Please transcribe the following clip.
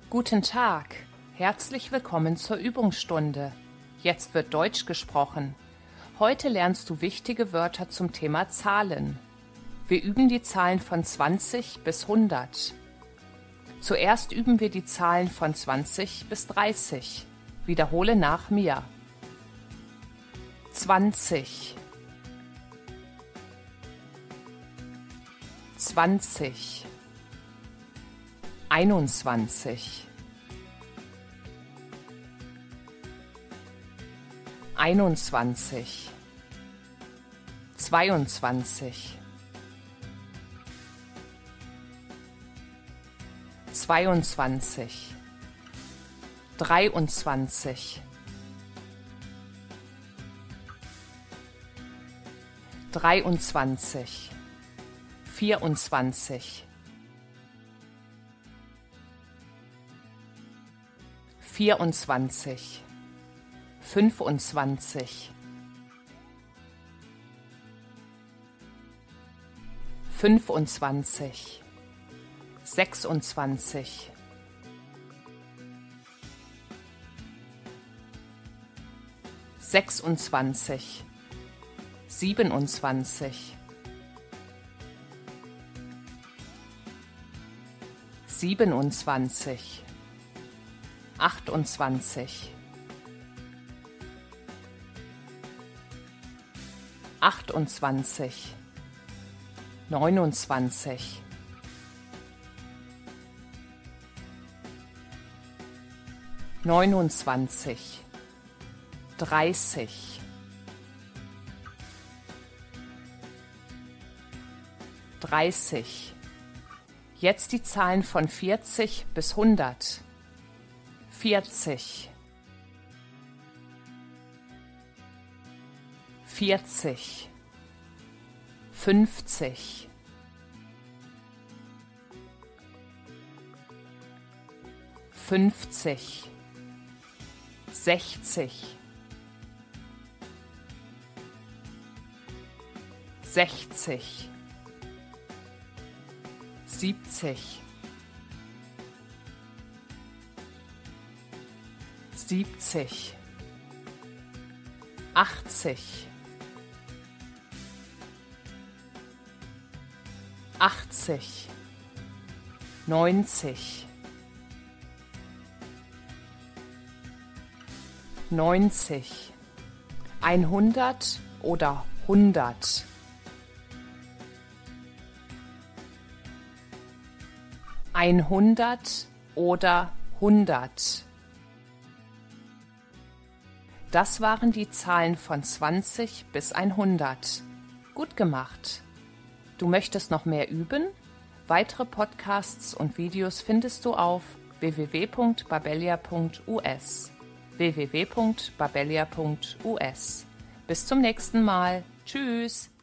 Guten Tag, herzlich willkommen zur Übungsstunde. Jetzt wird Deutsch gesprochen. Heute lernst du wichtige Wörter zum Thema Zahlen. Wir üben die Zahlen von 20 bis 100. Zuerst üben wir die Zahlen von 20 bis 30. Wiederhole nach mir. 20, 20, 21, 21, 22, 22, 23, 23, 24, 24, 25, 25, 26, 26, 27, 27, 28, 28, 29, 29, 30, 30. Jetzt die Zahlen von 40 bis 100. 40, 40, 50, 50, 60, 60, 70, 70, 80, 80, 90, 90, 100 oder 100. 100 oder 100. Das waren die Zahlen von 20 bis 100. Gut gemacht. Du möchtest noch mehr üben? Weitere Podcasts und Videos findest du auf www.babelia.us. www.babelia.us. Bis zum nächsten Mal. Tschüss.